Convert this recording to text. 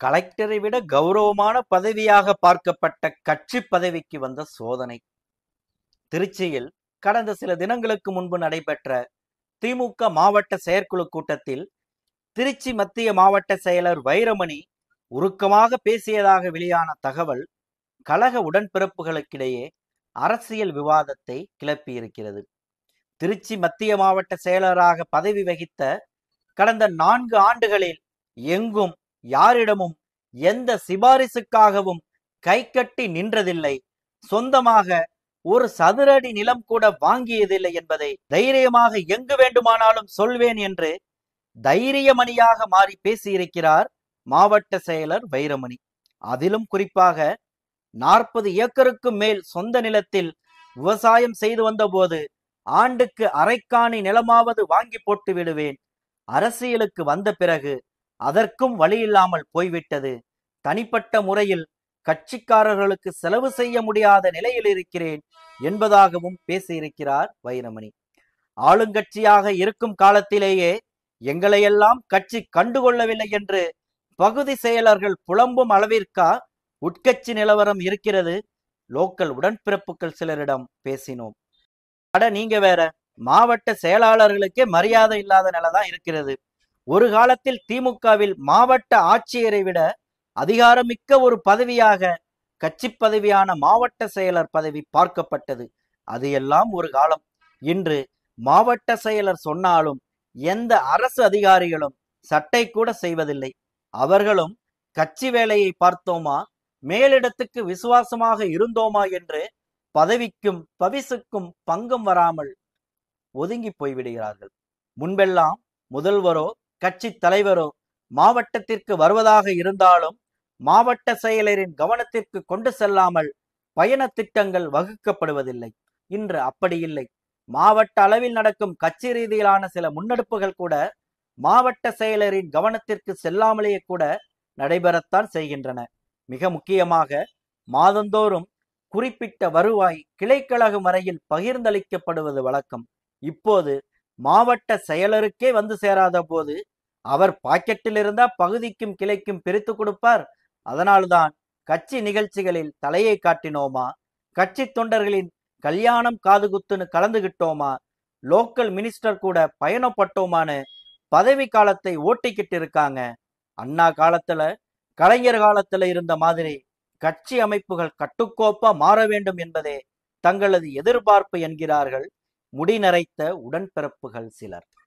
கலெக்டரை விட கௌரவமான பதவியாக பார்க்கப்பட்ட கட்சி பதவிக்கு வந்த சோதனை. திருச்சியில் கடந்த சில தினங்களுக்கு முன்பு நடைபெற்ற திமுக மாவட்ட செயற்குழு கூட்டத்தில் திருச்சி மத்திய மாவட்ட செயலர் வைரமணி உருக்கமாக பேசியதாக வெளியான தகவல் கழக உடன்பிறப்புகளுக்கிடையே அரசியல் விவாதத்தை கிளப்பியிருக்கிறது. திருச்சி மத்திய மாவட்ட செயலராக பதவி வகித்த கடந்த 4 ஆண்டுகளில் எங்கும் யாரிடமும் எந்த சிபாரிசுக்காகவும் கை கட்டி நின்றதில்லை, சொந்தமாக ஒரு சதுரடி நிலம் கூட வாங்கியதில்லை என்பதை தைரியமாக எங்கு வேண்டுமானாலும் சொல்வேன் என்று தைரியமணியாக மாறி பேசியிருக்கிறார் மாவட்ட செயலர் வைரமணி. அதிலும் குறிப்பாக 40 ஏக்கருக்கும் மேல் சொந்த நிலத்தில் விவசாயம் செய்து வந்தபோது ஆண்டுக்கு அரைக்காணி நிலமாவது வாங்கி போட்டு விடுவேன், அரசியலுக்கு வந்த பிறகு அதற்கும் வழியில்லாமல் போய்விட்டது, தனிப்பட்ட முறையில் கட்சிக்காரர்களுக்கு செலவு செய்ய முடியாத நிலையில் இருக்கிறேன் என்பதாகவும் பேசியிருக்கிறார் வைரமணி. ஆளுங்கட்சியாக இருக்கும் காலத்திலேயே எங்களையெல்லாம் கட்சி கண்டுகொள்ளவில்லை என்று பகுதி செயலர்கள் புலம்பும் அளவிற்கா உட்கட்சி நிலவரம் இருக்கிறது? லோக்கல் உடன்பிறப்புகள் சிலரிடம் பேசினோம். அட நீங்க வேற, மாவட்ட செயலாளர்களுக்கே மரியாதை இல்லாத நிலைதான் இருக்கிறது. ஒரு காலத்தில் திமுகவில் மாவட்ட ஆட்சியரை விட அதிகாரமிக்க ஒரு பதவியாக கட்சி பதவியான மாவட்ட செயலர் பதவி பார்க்கப்பட்டது. அது எல்லாம் ஒரு காலம். இன்று மாவட்ட செயலர் சொன்னாலும் எந்த அரசு அதிகாரிகளும் சட்டை கூட செய்வதில்லை. அவர்களும் கட்சி வேலையை பார்த்தோமா, மேலிடத்துக்கு விசுவாசமாக இருந்தோமா என்று பதவிக்கும் பவிசுக்கும் பங்கம் வராமல் ஒதுங்கி போய்விடுகிறார்கள். முன்பெல்லாம் முதல்வரோ கட்சி தலைவரோ மாவட்டத்திற்கு வருவதாக இருந்தாலும் மாவட்ட செயலரின் கவனத்திற்கு கொண்டு செல்லாமல் பயண திட்டங்கள் வகுக்கப்படுவதில்லை. இன்று அப்படி இல்லை. மாவட்ட அளவில் நடக்கும் கட்சி ரீதியிலான சில முன்னெடுப்புகள் கூட மாவட்ட செயலரின் கவனத்திற்கு செல்லாமலேயே கூட நடைபெறத்தான் செய்கின்றன. மிக முக்கியமாக மாதந்தோறும் குறிப்பிட்ட வருவாய் கிளைக்கழகம் வரையில் பகிர்ந்தளிக்கப்படுவது வழக்கம். இப்போது மாவட்ட செயலருக்கே வந்து சேராத போது அவர் பாக்கெட்டில் இருந்தா பகுதிக்கும் கிளைக்கும் பிரித்து கொடுப்பார். அதனால்தான் கட்சி நிகழ்ச்சிகளில் தலையை காட்டினோமா, கட்சி தொண்டர்களின் கல்யாணம் காதுகுத்துன்னு கலந்துகிட்டோமா, லோக்கல் மினிஸ்டர் கூட பயணப்பட்டோமான்னு பதவி காலத்தை ஓட்டிக்கிட்டு இருக்காங்க. அண்ணா காலத்துல கலைஞர் காலத்துல இருந்த மாதிரி கட்சி அமைப்புகள் கட்டுக்கோப்பா மாற வேண்டும் என்பதே தங்களது எதிர்பார்ப்பு என்கிறார்கள் முடிநரைத்த உடன்பிறப்புகள் சிலர்.